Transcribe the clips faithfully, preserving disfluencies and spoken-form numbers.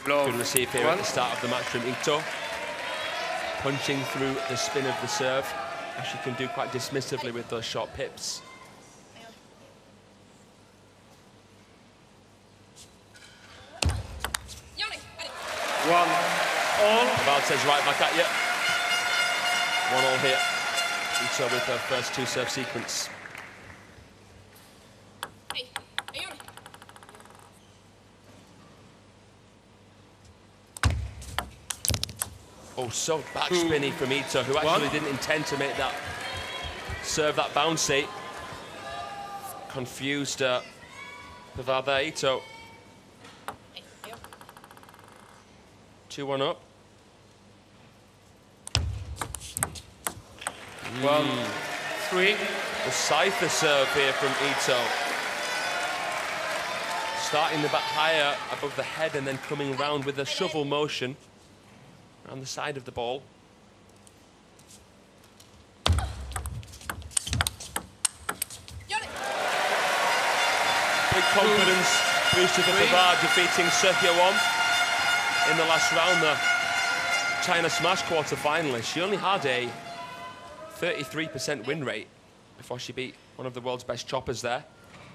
Love. Good receive here One. at the start of the match from Ito. Punching through the spin of the serve, as she can do quite dismissively with those short pips. One all. Pavard says right back at you. One all here. Ito with her first two serve sequence. Oh, so backspinny from Ito, who actually One. didn't intend to make that serve that bouncy. Confused uh, Pavard there, Ito. two one up. One, three. The Cypher serve here from Ito. Starting the bat higher above the head and then coming round with a shovel motion around the side of the ball. Big confidence booster for Pavard, defeating Sergio Won in the last round, the China Smash quarter-finalist. She only had a thirty-three percent win rate before she beat one of the world's best choppers there.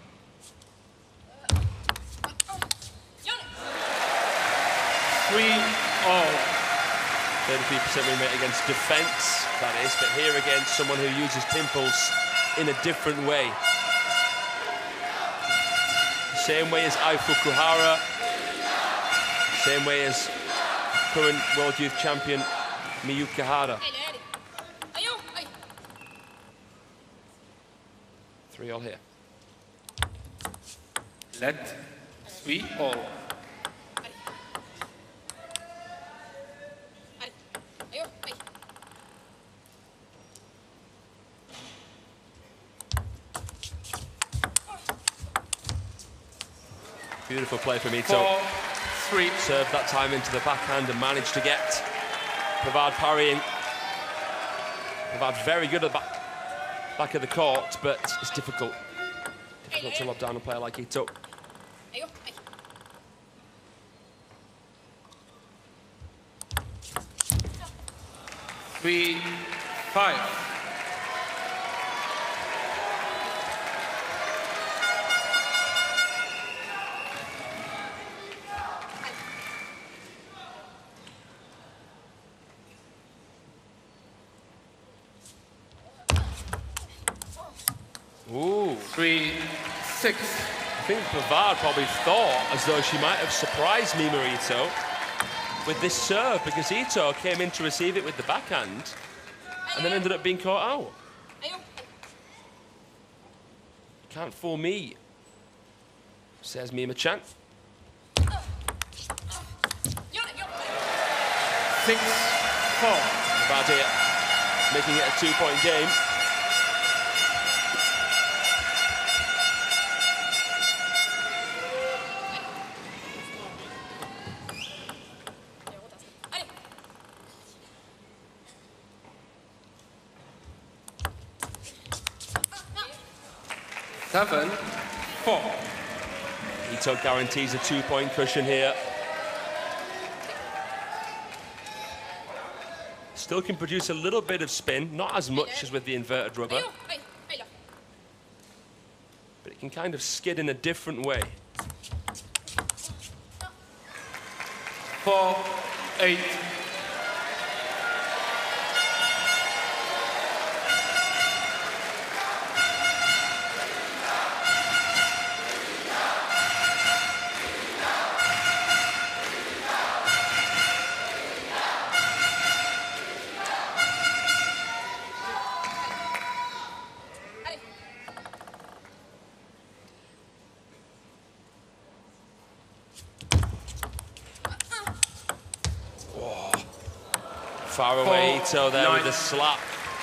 Three all. thirty-three percent win rate against defense, that is, but here again, someone who uses pimples in a different way. Same way as Ai Fukuhara, same way as current World Youth Champion Miyuki Hara. Three all here. Let three all. Beautiful play from Ito. Four, three. Served that time into the backhand and managed to get Pavard parrying. Pavard very good at the back, back of the court, but it's difficult. Difficult to lob down a player like Ito. Three, five. Ooh. Three, six. I think Pavard probably thought as though she might have surprised Mima Ito with this serve, because Ito came in to receive it with the backhand and then ended up being caught out. Can't fool me, says Mima Chan. Six, four. Pavard here, making it a two-point game. Seven, four. Ito guarantees a two-point cushion here. Still can produce a little bit of spin, not as much as with the inverted rubber, but it can kind of skid in a different way. Four, eight. Far away, Four, Ito there nine. with a slap.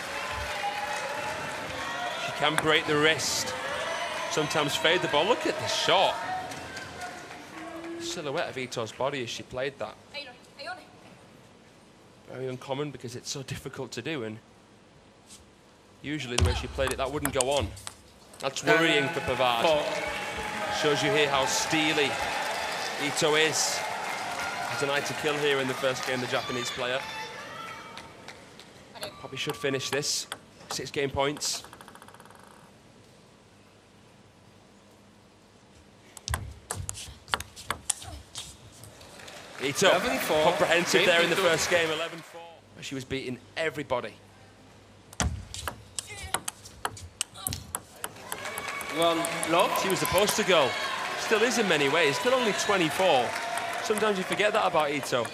She can break the wrist, sometimes fade the ball. Look at the shot. Silhouette of Ito's body as she played that. Very uncommon because it's so difficult to do, and usually the way she played it, that wouldn't go on. That's worrying for Pavard. Four. Shows you here how steely Ito is. There's an eye to kill here in the first game, the Japanese player. Probably should finish this. Six game points. Ito, comprehensive there in the first game, eleven four. She was beating everybody. One lock. She was the poster girl. Still is in many ways, still only twenty-four. Sometimes you forget that about Ito.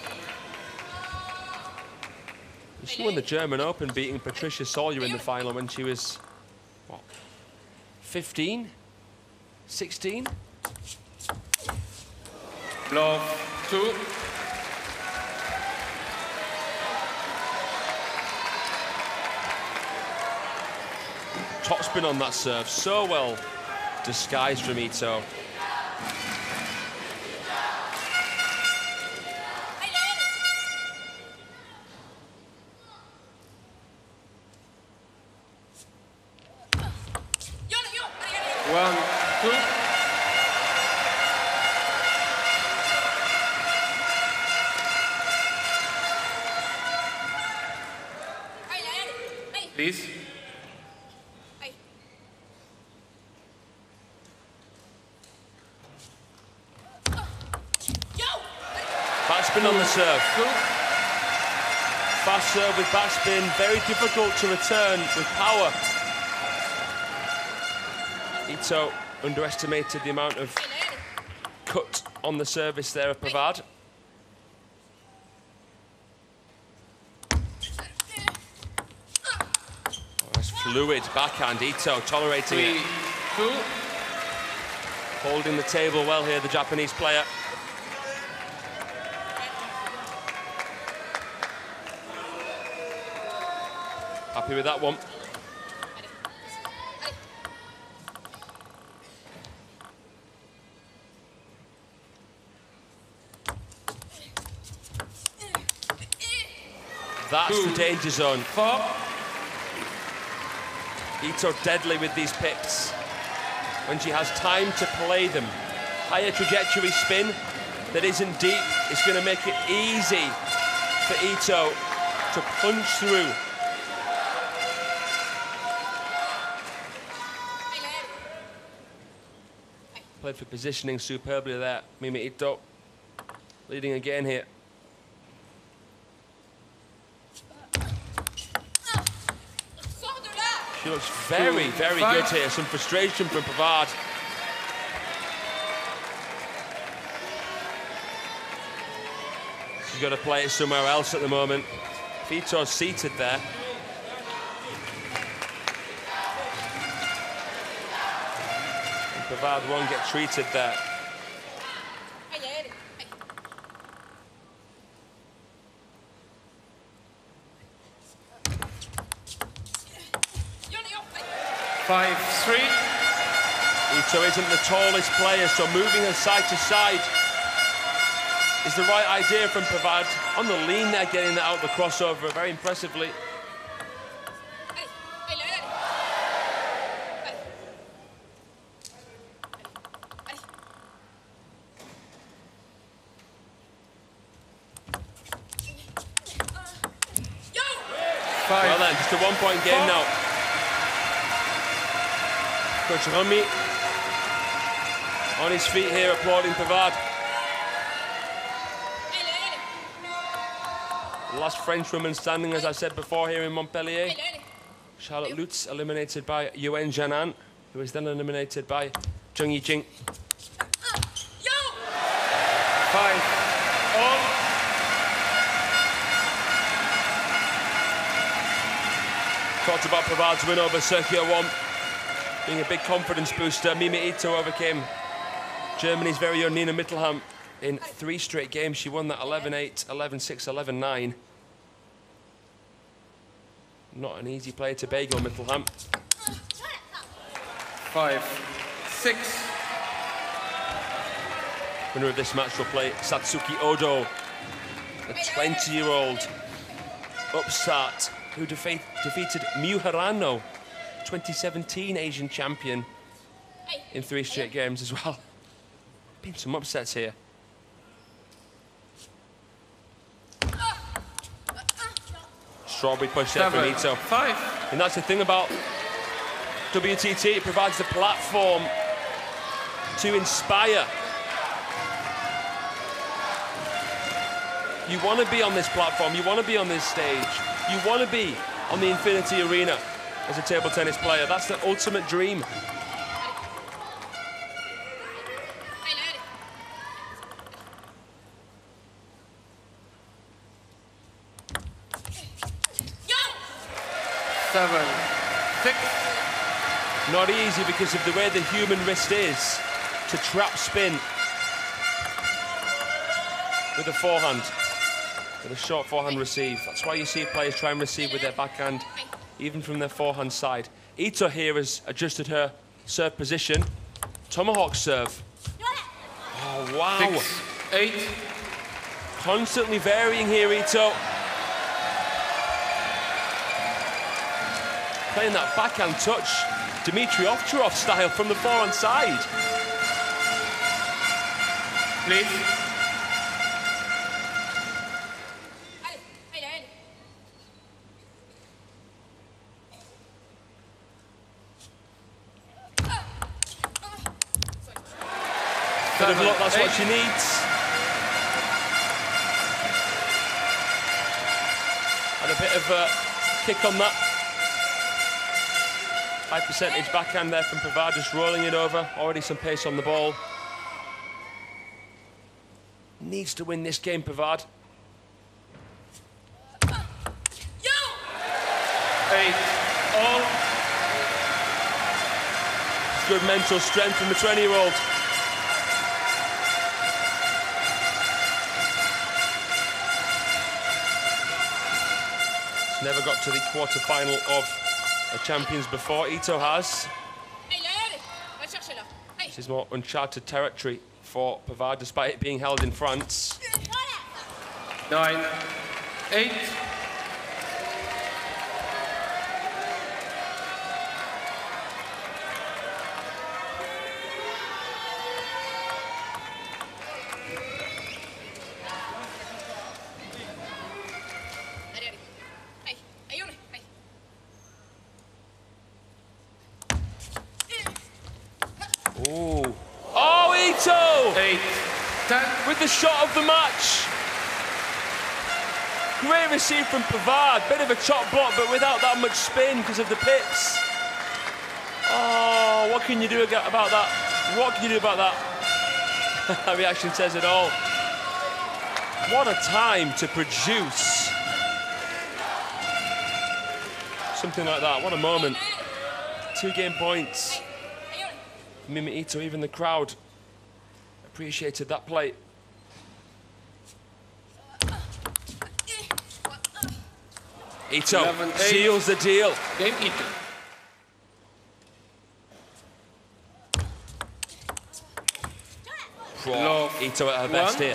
She won the German Open, beating Patricia Sawyer in the final when she was, what, fifteen? sixteen? Love two. Topspin on that serve, so well disguised from Ito. One, two. Please. Backspin on the serve. Fast serve with backspin, very difficult to return with power. Ito underestimated the amount of cut on the service there of Pavard. Oh, that's fluid backhand. Ito tolerating Three, it. two. Holding the table well here, the Japanese player. Happy with that one. That's Two. the danger zone. Four. Ito deadly with these pips. When she has time to play them. Higher trajectory spin that isn't deep. It's going to make it easy for Ito to punch through. Played for positioning superbly there. Mimi Ito leading again here. She looks very, very good here. Some frustration from Pavard. She's got to play it somewhere else at the moment. Ito's seated there. Pavard won't get treated there. Five, three. Ito isn't the tallest player, so moving her side to side is the right idea from Pavard. On the lean there, getting that out the crossover very impressively. Well then, just a one-point game now. Coach Remy on his feet here, applauding Pavard. The last French woman standing, as I said before, here in Montpellier. Charlotte Lutz eliminated by Yuen Janan, who was then eliminated by Zheng Yijing. Five, all. Talked about Pavard's win over Sergio Won being a big confidence booster. Mimi Ito overcame Germany's very own Nina Mittelham in three straight games. She won that eleven eight, eleven six, eleven nine. Not an easy player to bagel, Mittelham. Five, six. Winner of this match will play Satsuki Odo, the twenty-year-old upstart who defe defeated Miu Hirano, twenty seventeen Asian champion, in three straight games as well. Been some upsets here. Strawberry push there Seven, from Ito. five. And that's the thing about W T T, it provides the platform to inspire. You want to be on this platform, you want to be on this stage, you want to be on the Infinity Arena as a table tennis player. That's the ultimate dream. Seven, six. Not easy because of the way the human wrist is to trap spin with a forehand, with a short forehand receive. That's why you see players try and receive with their backhand, even from their forehand side. Ito here has adjusted her serve position. Tomahawk serve. Oh, wow. Six, eight. Constantly varying here, Ito. Playing that backhand touch, Dmitry Ovtcharov style from the forehand side. Please. Bit of luck, that's what she needs. Had a bit of a kick on that. High percentage backhand there from Pavard, just rolling it over. Already some pace on the ball. Needs to win this game, Pavard. Eight, all. Good mental strength from the twenty-year-old. Never got to the quarter-final of a Champions before. Ito has. This is more uncharted territory for Pavard, despite it being held in France. Nine, eight. Ooh. Oh, Ito! Eight, ten. With the shot of the match. Great receive from Pavard. Bit of a chop block, but without that much spin because of the pips. Oh, what can you do about that? What can you do about that? That reaction says it all. What a time to produce something like that. What a moment. Two game points. Mimi Ito, even the crowd appreciated that play. Ito eleven, seals the deal. Game Ito. Love. Ito at her best One. here.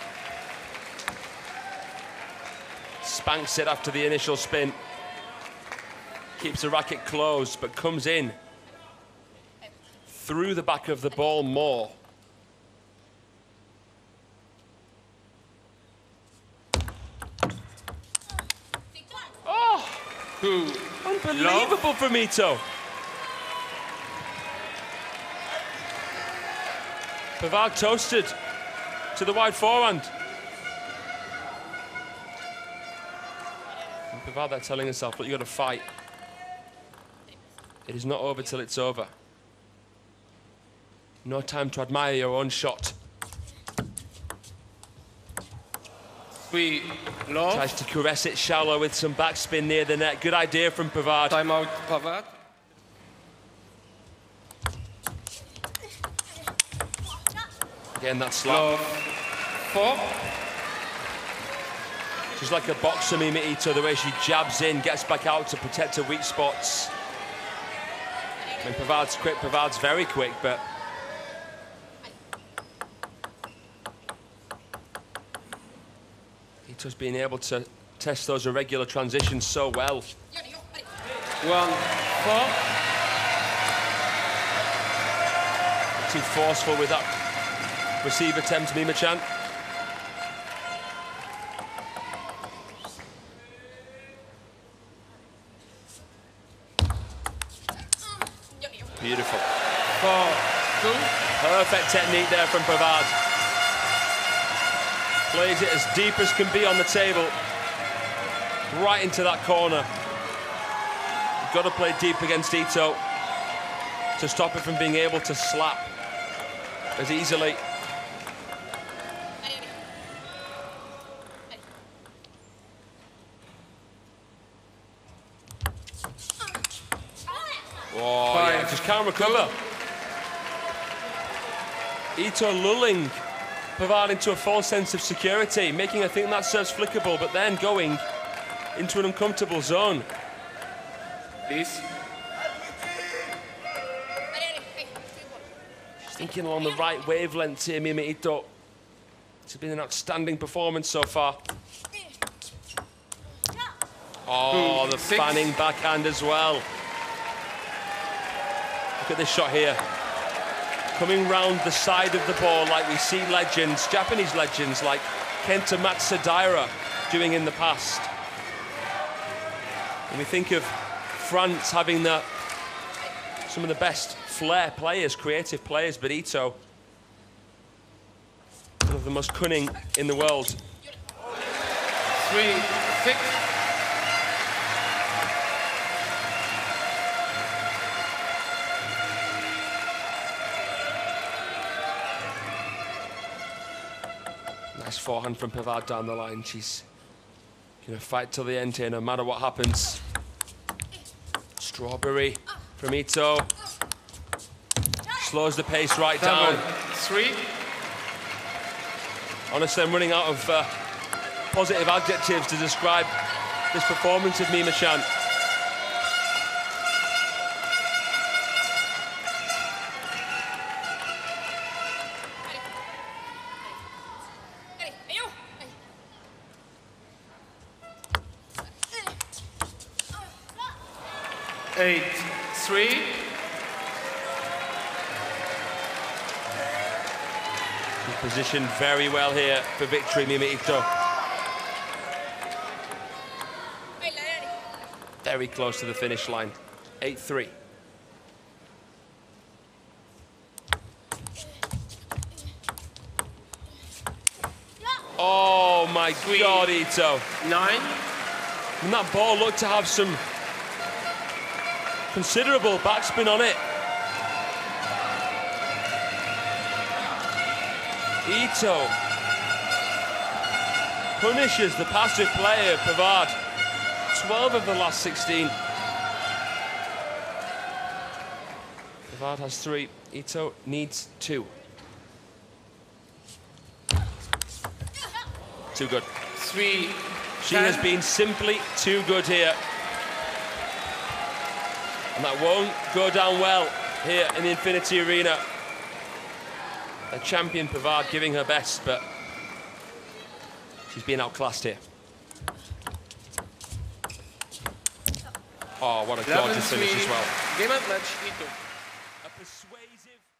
Spanks it after the initial spin. Keeps the racket closed, but comes in through the back of the ball more. Oh! Two. Unbelievable from Ito. Pavard toasted to the wide forehand. And Pavard there telling herself, look, you got to fight. It is not over till it's over. No time to admire your own shot. Three, love. Tries to caress it shallow with some backspin near the net. Good idea from Pavard. Timeout, Pavard. Again, that slap. Love. Four. She's like a boxer, Mimi Ito, the way she jabs in, gets back out to protect her weak spots. I mean, Pavard's quick, Pavard's very quick, but Ito's being able to test those irregular transitions so well. One, four. Too forceful with that receive attempt, Mima Chan. Beautiful. Four, two. Perfect technique there from Pavard. Plays it as deep as can be on the table. Right into that corner. You've got to play deep against Ito to stop it from being able to slap as easily. Oh, yeah, just can't recover. Ito lulling Pavard into a false sense of security, making her think that serve's flickable, but then going into an uncomfortable zone. Please. She's thinking along the right wavelength here, Mima Ito. It's been an outstanding performance so far. Oh, the Six. fanning backhand as well. Look at this shot here. Coming round the side of the ball like we see legends, Japanese legends like Kenta Matsudaira doing in the past. And we think of France having the, some of the best flair players, creative players, but Ito, one of the most cunning in the world. Three, six. Nice forehand from Pavard down the line. She's going to fight till the end here, no matter what happens. Strawberry from Ito. Slows the pace right down. Seven, three. Honestly, I'm running out of uh, positive adjectives to describe this performance of Mima-chan. Eight, three. She's positioned very well here for victory, Mima Ito. Very close to the finish line. eight three. Oh my Sweet. God, Ito. Nine. And that ball looked to have some considerable backspin on it. Ito punishes the passive player, Pavard. twelve of the last sixteen. Pavard has three. Ito needs two. Too good. Three. She ten. has been simply too good here. And that won't go down well here in the Infinity Arena. The champion Pavard giving her best, but she's been outclassed here. Oh, what a gorgeous finish as well. Game and match, Ito. A persuasive